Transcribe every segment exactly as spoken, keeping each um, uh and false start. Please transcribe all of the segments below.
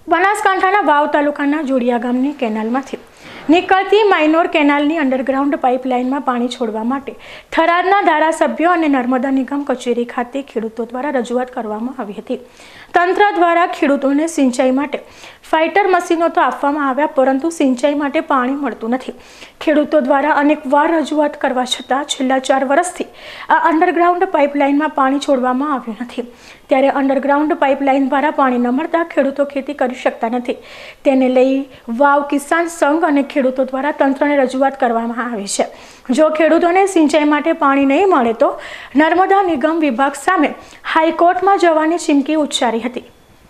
બનાસકાંઠાના વાવ તાલુકાના જોડિયા ગામની કેનાલમાંથી નીકળતી માઇનોર કેનાલની અંડરગ્રાઉન્ડ પાઇપલાઇનમાં પાણી છોડવા માટે થરાદના ધારાસભ્યો અને નર્મદા નિગમ કચેરી ખાતે ખેડૂતો દ્વારા રજૂઆત કરવામાં આવી હતી। તંત્ર દ્વારા ખેડૂતોને સિંચાઈ માટે ફાઇટર મશીનો તો આપવામાં આવ્યા, પરંતુ સિંચાઈ માટે પાણી મળતું નથી। ખેડૂતો દ્વારા અનેકવાર રજૂઆત કરવા છતાં છેલ્લા ચાર વર્ષથી આ અંડરગ્રાઉન્ડ પાઇપલાઇનમાં પાણી છોડવામાં આવ્યું નથી। ત્યારે અંડરગ્રાઉન્ડ પાઇપલાઇન દ્વારા પાણી ન મળતા ખેડૂતો ખેતી કરી શકતા નથી। તેને લઈ વાવ કિસાન સંઘ અને ખેડૂતો દ્વારા તંત્રને રજૂઆત કરવામાં આવી છે। જો ખેડૂતોને સિંચાઈ માટે પાણી નહીં મળે તો નર્મદા નિગમ વિભાગ સામે હાઈકોર્ટમાં જવાની ચીમકી ઉચ્ચારી હતી।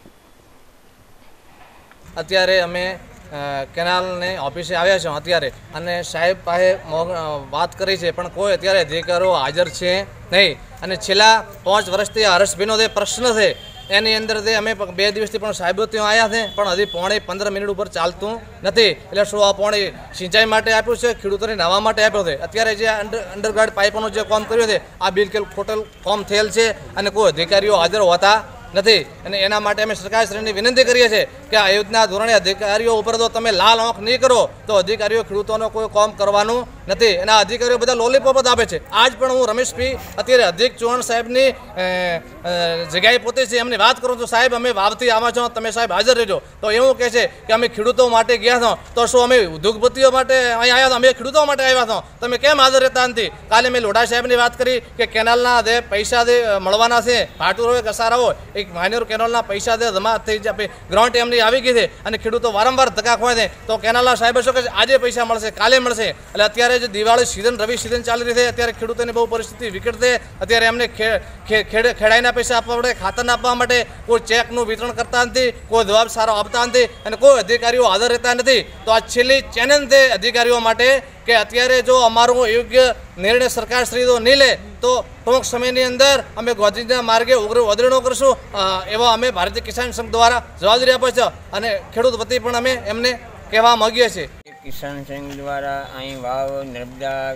અત્યારે અમે કેનાલને ઓફિસે આવ્યા છે અત્યારે અને સાહેબ પાસે વાત કરી છે, પણ કોઈ અત્યારે અધિકારીઓ હાજર છે નહીં। અને છેલ્લા પાંચ વર્ષથી હર્ષભાઈનો જે પ્રશ્ન છે એની અંદર અમે બે દિવસથી પણ સાહેબો ત્યાં આવ્યા છે, પણ હજી પોણે પંદર મિનિટ ઉપર ચાલતું નથી। એટલે શું આ પાણી સિંચાઈ માટે આપ્યું છે, ખેડૂતોને નાહવા માટે આપ્યો છે। અત્યારે જે અંડર અંડરગ્રાઉન્ડ પાઇપોનું જે કામ કર્યું છે આ બિલકુલ ટોટલ કામ થયેલ છે અને કોઈ અધિકારીઓ હાજર હોતા નથી। અને એના માટે અમે સરકારશ્રીની વિનંતી કરીએ છીએ કે આ યોજના ધોરણે અધિકારીઓ ઉપર તો તમે લાલ આંખ નહીં કરો તો અધિકારીઓ ખેડૂતોનો કોઈ કામ કરવાનું નથી। એના અધિકારીઓ બધા લોલીપોપ જ આપે છે। આજ પણ હું રમેશભાઈ અત્યારે અધિક ચૌહાણ સાહેબની જગ્યાએ પોતે છે એમની વાત કરું છું, સાહેબ અમે વાવથી આવ્યા છો, તમે સાહેબ હાજર રહેજો। તો એવું કહે છે કે અમે ખેડૂતો માટે ગયા છો, તો શું અમે ઉદ્યોગપતિઓ માટે અહીં આવ્યા હતા? અમે ખેડૂતો માટે આવ્યા છો, તમે કેમ હાજર રહેતા નથી? કાલે મેં લોઢા સાહેબની વાત કરી કે કેનાલના જે પૈસા જે મળવાના છે, ભાટુર હોય કસારા હોય, એક માઇનોર કેનાલના પૈસા જે જમા થઈ જાય, ગ્રાન્ટ એમની આવી ગઈ છે અને ખેડૂતો વારંવાર ધક્કા ખોય છે। તો કેનાલના સાહેબ શું કહે છે આજે પૈસા મળશે, કાલે મળશે। એટલે અત્યારે જે દિવાળી સિઝન રવિ સિઝન ચાલી રહી છે, અત્યારે ખેડૂતોની બહુ પરિસ્થિતિ વિકટ છે। અત્યારે એમને ખેડાઈના પૈસા આપવા માટે, ખાતર આપવા માટે કોઈ ચેકનું વિતરણ કરતા નથી, કોઈ જવાબ સારો આપતા નથી અને કોઈ અધિકારીઓ હાજર રહેતા નથી। તો આ છેલ્લી ચેલેન્જ છે અધિકારીઓ માટે કે અત્યારે જો અમારો યોગ્ય નિર્ણય સરકારશ્રી તો નહીં લે તો ટૂંક સમયની અંદર અમે ગાંધીજીના માર્ગે ઉગ્ર આંદોલનો કરશું, એવા અમે ભારતીય કિસાન સંઘ દ્વારા જવાબદારી આપે છે અને ખેડૂત વતી પણ અમે એમને કહેવા માગીએ છીએ। કિસાન સંઘ દ્વારા અહીં વાવ નર્મદા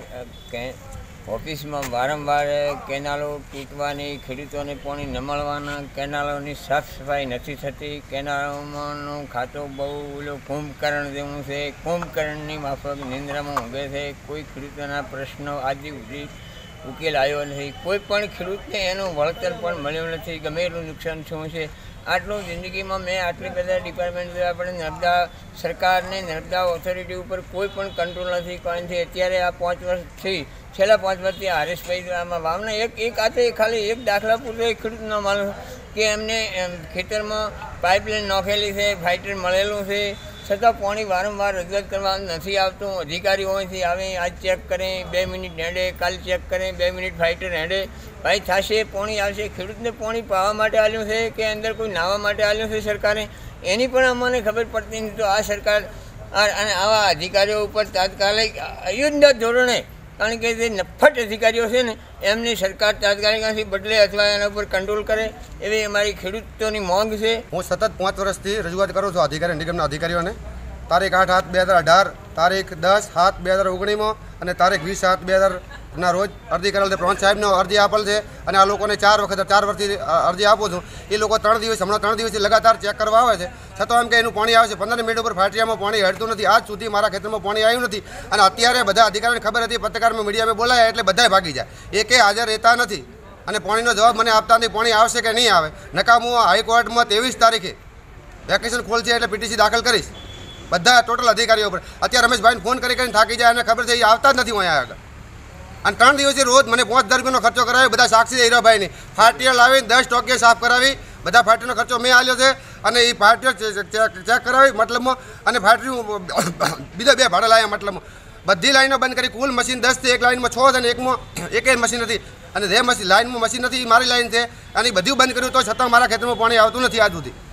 ઓફિસમાં વારંવાર કેનાલો તૂટવાની, ખેડૂતોને પાણી ન મળવાના, કેનાલોની સાફ સફાઈ નથી થતી, કેનાલોમાંનું ખાતું બહુ ઓલું કુંભકરણ જેવું છે, કુંભકરણની માફક નિંદ્રામાં ઊંઘે છે। કોઈ ખેડૂતોના પ્રશ્નો આજે સુધી ઉકેલ આવ્યો નથી, કોઈ પણ ખેડૂતને એનું વળતર પણ મળ્યું નથી, ગમે એટલું નુકસાન થયું છે। આટલું જિંદગીમાં મેં આટલી બધા ડિપાર્ટમેન્ટ આપણે નર્મદા સરકારને, નર્મદા ઓથોરિટી ઉપર કોઈ પણ કંટ્રોલ નથી, કારણ કે અત્યારે આ પાંચ વર્ષથી છેલ્લા પાંચ વર્ષથી હરેશભાઈ આમાં વાવના એક એક હાથે ખાલી એક દાખલા પૂરતો એક ખેડૂતનો માલ કે એમને ખેતરમાં પાઇપલાઇન નાખેલી છે, ફાઇટર મળેલું છે, છતાં પાણી વારંવાર રજૂઆત કરવા નથી આવતું। અધિકારીઓ અહીંથી આવે, આજ ચેક કરે, બે મિનિટ હેડે, કાલ ચેક કરે, બે મિનિટ ફાઇટર હેડે, ભાઈ થશે પાણી આવશે। ખેડૂતને પાણી પાવા માટે આવ્યું છે કે અંદર કોઈ નાહવા માટે આવ્યું છે સરકારે, એની પણ અમને ખબર પડતી નથી। તો આ સરકાર અને આવા અધિકારીઓ ઉપર તાત્કાલિક યોજના ધોરણે, કારણ કે જે નફટ અધિકારીઓ છે ને એમની સરકાર તાત્કાલિકથી બદલે અથવા એના ઉપર કંટ્રોલ કરે એવી અમારી ખેડૂતોની માંગ છે। હું સતત પાંચ વર્ષથી રજૂઆત કરું છું અધિકારી નિગમના અધિકારીઓને। તારીખ આઠ સાત બે હજાર અઢાર, તારીખ દસ સાત બે હજાર ઓગણીસમાં અને તારીખ વીસ સાત બે હજારના રોજ અરજી કરેલ છે। પ્રોન્સ સાહેબનો અરજી આપેલ છે અને આ લોકોને ચાર વખત ચાર વર્ષથી અરજી આપું છું। એ લોકો ત્રણ દિવસ હમણાં ત્રણ દિવસથી લગાતાર ચેક કરવા આવે છે, છતાં એમ કે એનું પાણી આવે છે, પંદર મિનિટ ઉપર ફાટિયામાં પાણી હેડતું નથી। આજ સુધી મારા ખેતરમાં પાણી આવ્યું નથી અને અત્યારે બધા અધિકારીને ખબર હતી, પત્રકારમાં મીડિયામાં બોલાયા એટલે બધાય ભાગી જાય, એકે હાજર રહેતા નથી અને પાણીનો જવાબ મને આપતા નથી, પાણી આવશે કે નહીં આવે। નકામું હાઈકોર્ટમાં ત્રેવીસ તારીખે વેકેશન ખોલશે એટલે પીટીસી દાખલ કરીશ બધા ટોટલ અધિકારીઓ પર। અત્યારે રમેશભાઈને ફોન કરી કરીને થાકી જાય અને ખબર છે એ આવતા જ નથી હું અહીંયા આગળ, અને ત્રણ દિવસથી રોજ મને પાંચ હજાર રૂપિયાનો ખર્ચો કરાવ્યો, બધા સાક્ષી હીરાભાઈની ફાટિયા લાવીને દસ ટોકે સાફ કરાવી, બધા ફાટીનો ખર્ચો મેં આલ્યો છે અને એ ફાટીઓ ચેક કરાવી મતલબમાં, અને ફાટીનું બીજા બે ભાડા લાવ્યા મતલબમાં। બધી લાઈનો બંધ કરી, કુલ મશીન દસથી એક લાઈનમાં છ છે અને એકમાં એકેય મશીન નથી, અને જે મશીન લાઈનમાં મશીન નથી એ મારી લાઈન છે અને એ બધું બંધ કર્યું તો છતાં મારા ખેતરમાં પાણી આવતું નથી આજ સુધી।